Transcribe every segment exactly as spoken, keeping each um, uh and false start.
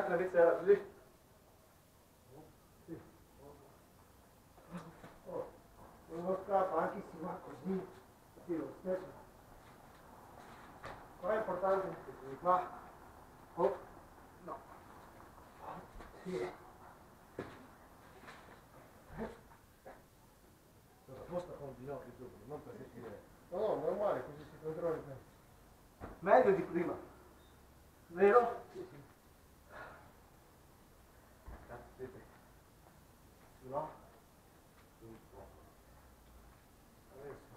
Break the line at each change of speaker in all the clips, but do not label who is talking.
l'altra vez era così. Sì. Oh, non scappa, anche se va così, sì, lo stesso. Qua è importante che si fa. Oh, no. Sì. Sposta con il ginocchio giù, non per sentire. No, no, normale, così si controlla bene. Meglio di prima. Vero? Sì, sì. Cazzo, no? Adesso.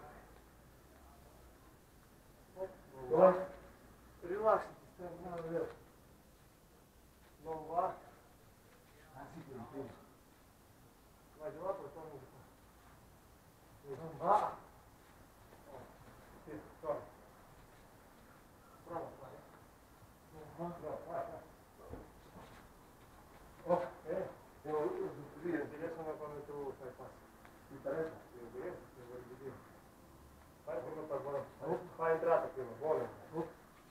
Oh, relax, stai andando vero. Non va. Ah, sì, per il primo. Vai di là, poi torni di qua. Non va. Oh, sì, torna. Prova a fare. Non va. No, vai, vai. Ok. Devo dire, interessa quando tu fai passi. Mi interessa? Mi interessa, se vuoi dire. Fai prima per buono. Oh. Fai entrata prima, buono. Oh.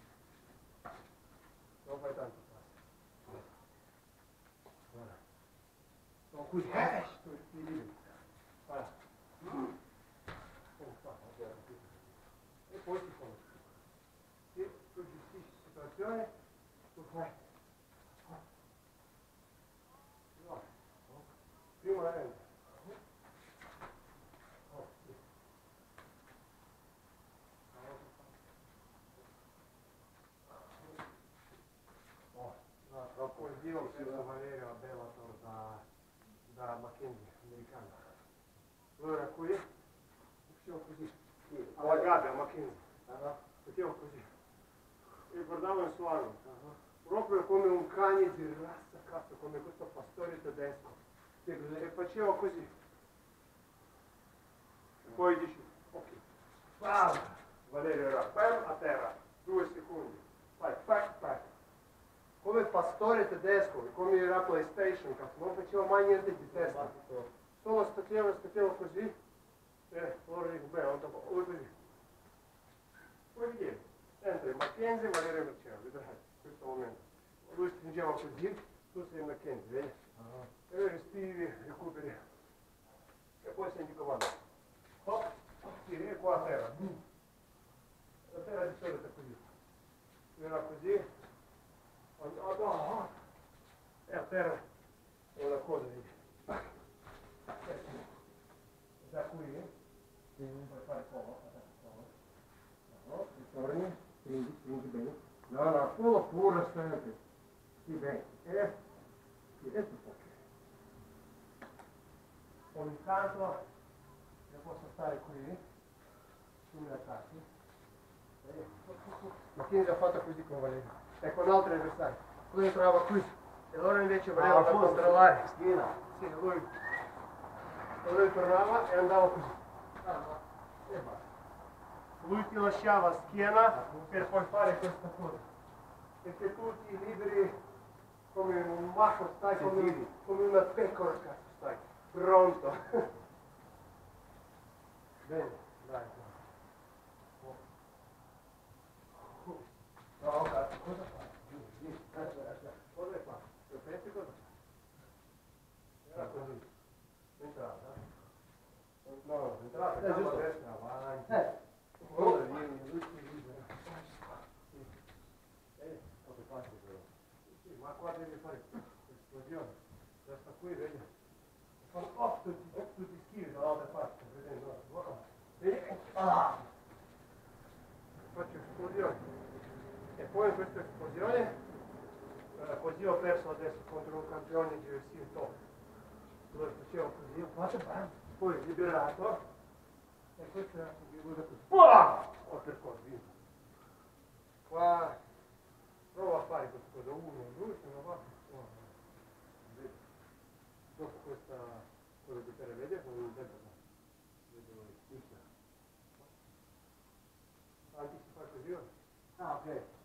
Non fai tanto passi. Guarda. Sono qui. Eh, sto spirito. Guarda. Oh, fa, ok. E poi ti conosci. Se tu gestisci la situazione, tu fai. No. Prima è. Troppo il dio senza valere la Bellator da, da Mackenzie, americano. Allora qui, facciamo così, alla gabbia Mackenzie, facciamo così. E guardavo il suo armo, proprio come un cane di razza, cazzo, come questo pastore tedesco. E faceva così. E poi dici, ok, bam! Valerio era fermo a terra, due secondi, vai, pac, pac. Come pastore tedesco, come era PlayStation, cazzo, non faceva mai niente di testa. Solo stacchiamo, stacchiamo così, e allora dico, beh, non troppo, lui così. Poi vedi, entra in Mackenzie e Valerio Mercero, vedrai, in questo momento. Lui stringeva così, tu sei in Mackenzie, vedi? E lui respiri, recuperi. E poi senti comando. Hop, tiri qua a terra. La terra di solito è così. Era così. Oh, no, no. E a terra è una cosa di... Da qui, non puoi fare poco, no, ritorni, stringi, stringi bene. No, no, solo pure sempre. Sì, bene. E sì, adesso un po'. Ogni tanto io posso stare qui, sugli attacchi. Ma chi l'ha fatto così con Valerio? E con altri avversari. Lui entrava qui e loro invece volevano ah, controllare. Schiena. Sì, lui, lui tornava e andava così. Ah, e basta. Lui ti lasciava schiena per poi fare questa cosa. Perché tu ti liberi come un macho, stai come, come una pecora, cazzo, stai pronto. Bene, dai. No, cazzo, cosa fai? Cosa fa? Lo pensi cosa fa? Era così. Entrata. No, entrata, gamba destra, avanti. Eh. Ora vieni, lui si libera. Sì. Eh, cosa faccio però? Sì, ma qua devi fare esplosione. Resta qui, vedi? Fanno oh, tutti, tutti schivi dall'altra parte, vedete? No? Vedi? Ah! Faccio esplosione. E poi in questa esplosione, eh, così ho perso adesso contro un campione di U F C top. Allora facevo così, ho fatto bam, poi liberato, e questo è una figura così. Ho percorso, vinto. Qua provo a fare questa cosa, uno, due, se non va, no. Dopo questa cosa di per vedere con il dedo, vedo il picchia. Anche si fa così. Ah, ok.